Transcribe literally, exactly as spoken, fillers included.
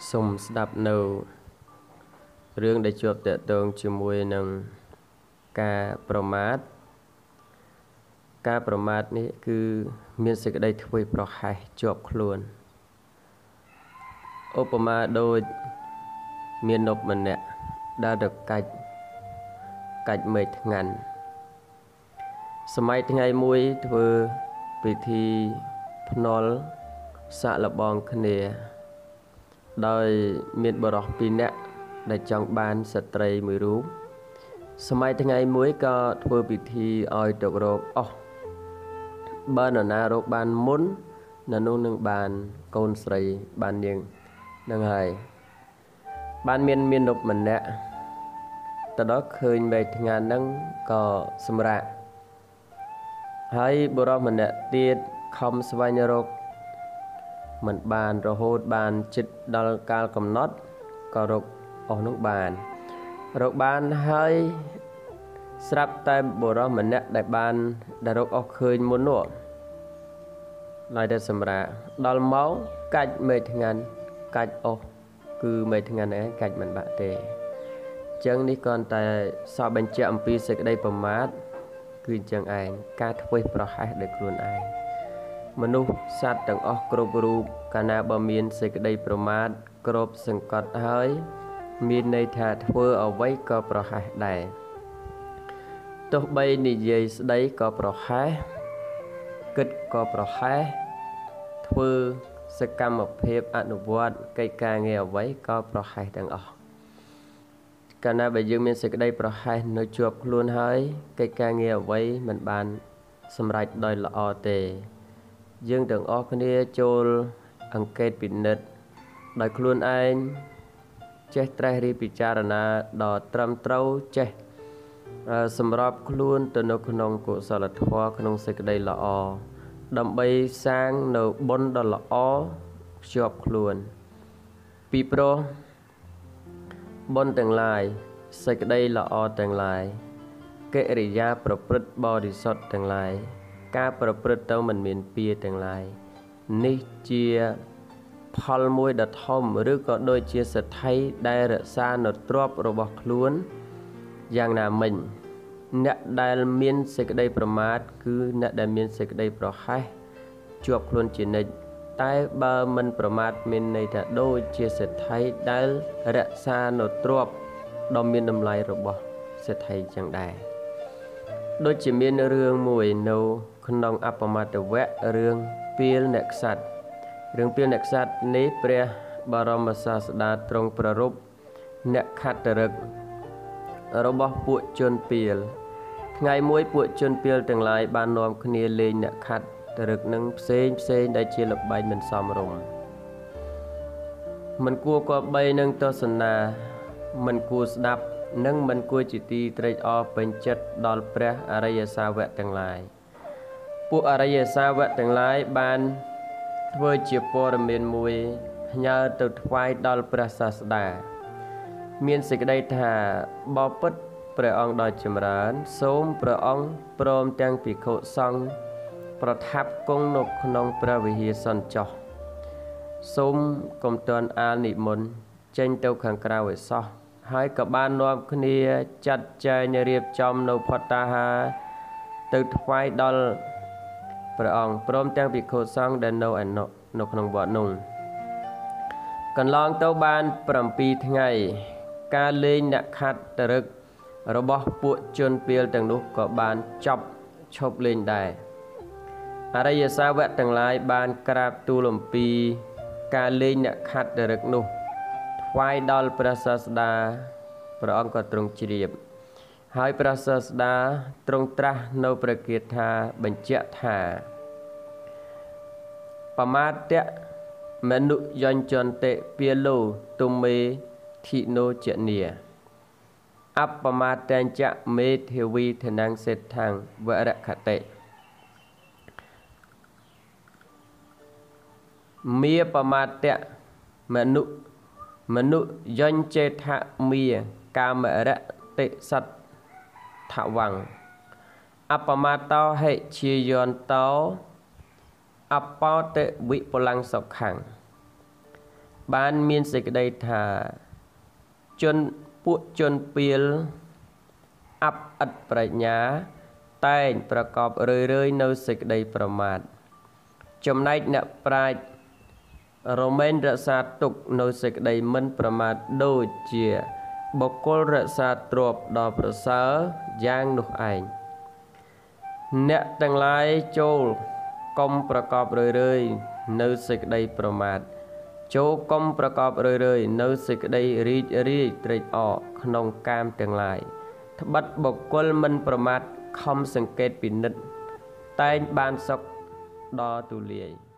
Sumស្ដាប់នៅរឿងដែលជាប់តាក់ទងជាមួយនឹងការប្រមាថការប្រមាថនេះគឺមានសេចក្តីធ្វេសប្រហែសជាប់ខ្លួនឧបមាដូចមាននប់ម្នាក់ដើរទៅកាច់កាច់មេឃថ្ងាន់សម័យថ្ងៃមួយធ្វើពិធីភ្នាល់សាក់លបងគ្នាដោយមានបរិសុទ្ធពីរនាក់ដែលចង់បានស្ត្រីមួយរូបសម័យថ្ងៃមួយក៏ធ្វើពិធីឲ្យទៅរកអស់បើនរណារកបានមុននៅនោះនឹងបានកូនស្រីបាននាងនឹងហើយបានមានមាននប់ម្នាក់ទៅដល់ឃើញមេឃថ្ងាន់ហ្នឹងក៏សម្រាកហើយបុរសម្នាក់ទៀតខំស្វែងរកមិនបានរហូតបានចិត្តដល់កាលកំណត់ក៏រកអស់នោះបានរកបានហើយស្រាប់តែបុរសម្នាក់ដែលបានដែលរកអស់ឃើញមុននោះឡើយតែសម្រាប់ដល់មកកាច់មេឃថ្ងាន់កាច់អស់គឺមេឃថ្ងាន់ឯងកាច់មិនបាក់ទេអញ្ចឹងនេះគ្រាន់តែសពបញ្ជាក់អំពីសេចក្តីប្រមាទគឺអញ្ចឹងឯងការធ្វេសប្រហែសដោយខ្លួនឯងមនុស្សសត្វទាំងអស់គ្រប់រូបកាលណាបើមានសេចក្តីប្រមាទគ្រប់សង្កត់ហើយមានន័យថាធ្វើអ្វីក៏ប្រហែសដែរទោះបីនិយាយស្ដីក៏ប្រហែសគិតក៏ប្រហែសធ្វើសកម្មភាពអនុវត្តកិច្ចការងារអ្វីក៏ប្រហែសទាំងអស់កាលណាបើយើងមានសេចក្តីប្រហែសនៅជាប់ខ្លួនហើយកិច្ចការងារអ្វីមិនបានសម្រេចដោយល្អទេយើងទាំងអស់គ្នាចូលអង្កេតពិនិត្យដោយខ្លួនឯងចេះត្រេះរិះពិចារណាដ៏ត្រឹមត្រូវចេះសម្របខ្លួនទៅនៅក្នុងកុសលធម៌ក្នុងសេចក្តីល្អដើម្បីសាងនៅបុណ្យដ៏ល្អភ្ជាប់ខ្លួនពីព្រោះបុណ្យទាំងឡាយសេចក្តីល្អទាំងឡាយកិរិយាប្រព្រឹត្តបរិសុទ្ធទាំងឡាយការប្រព្រឹត្តទៅមិនមានពៀទាំងឡាយនេះជាផលមួយដ៏ធំឬក៏ដូចជាសទ្ធីដែលរក្សានៅទ្រព្យរបស់ខ្លួនយ៉ាងណាមិញអ្នកដែលមានសេចក្តីប្រមាទគឺអ្នកដែលមានសេចក្តីប្រហែសជាប់ខ្លួនជានិច្ចតែបើមិនប្រមាទមានន័យថាដូចជាសទ្ធីដែលរក្សានៅទ្រព្យដ៏មានតម្លៃរបស់សទ្ធីចឹងដែរដូចជាមានរឿងមួយនៅក្នុងអបមតវៈរឿងពាលអ្នកក្សត្ររឿងពាលអ្នកក្សត្រនេះព្រះបរមសាស្តាទ្រង់ប្ររពអ្នកខត្តរឹករបស់ពួកជនពាលថ្ងៃមួយពួកជនពាលទាំងឡាយបាននាំគ្នាលេងអ្នកខត្តរឹកនឹងផ្សេងផ្សេងដែលជាល្បែងមិនសមរម្យមិនគួរគប្បីនឹងទស្សនាមិនគួរស្ដាប់និងមិនគួរជាទីត្រេកអរពេញចិត្តដល់ព្រះអរិយសាវកទាំងឡាយពួកអរិយសាវកទាំងឡាយបានធ្វើជាព័ត៌មានមួយផ្ញើទៅថ្វាយដល់ព្រះសាស្តាមានសេចក្តីថាបបិទ្ធព្រះអង្គដ៏ចម្រើនសូមព្រះអង្គព្រមទាំងភិក្ខុសង្ឃប្រថាប់គង់នៅក្នុងព្រះវិហារសិនចុះសូមកុំទាន់អាលនិមន្តចេញទៅខាងក្រៅឲ្យសោះហើយក៏បាននាំគ្នាចាត់ចែងរៀបចំនៅផតតាហារទៅថ្វាយដល់ព្រះអង្គព្រមទាំងភិក្ខុសង្ឃដែលនៅឯនោះនៅក្នុងវត្តនោះកន្លងទៅបាន7ថ្ងៃការលេងអ្នកខត្តរឹករបស់ពួកជនពាលទាំងនោះក៏បានចប់ឈប់លេងដែរអរិយសាវកទាំងឡាយបានក្រាបទូលអំពីការលេងអ្នកខត្តរឹកនោះថ្វាយដល់ព្រះសាស្តាព្រះអង្គក៏ទ្រង់ជ្រាបហើយព្រះសាស្តាទ្រង់ត្រាស់នៅព្រះគាថាបញ្ជាក់ថាបមាទៈមនុយញ្ចន្តិពាឡូទុមេធិណោចនីអបមាតញ្ចមេធាវីធនងសេដ្ឋังវរខតិមេបមាទៈមនុមនុយញ្ចេថមេកាមរតិសត្ថវੰអបមាតោហិជាយន្តោអបោតិវិពលੰសុខੰ បានមានសេចក្តីថាជនពួកជនពីលអបឥតប្រាជ្ញាតែងប្រកបរឿយរឿយនៅសេចក្តីប្រមាទចំណែកអ្នកប្រាជ្ញរមែងរក្សាទុកនៅសេចក្តីមិនប្រមាទដូចជាបុគ្គលរក្សាទ្រព្យដ៏ប្រសើរយ៉ាងនោះឯងអ្នកទាំងឡាយចូលកុំប្រកបរឿយរឿយនៅសេចក្តីប្រមាទចូលកុំប្រកបរឿយរឿយនៅសេចក្តីរីករាយត្រេកអរក្នុងកាមទាំងឡាយត្បិតបុគ្គលមិនប្រមាទខំសង្កេតពិនិត្យតែងបានសុខដ៏ទូលាយ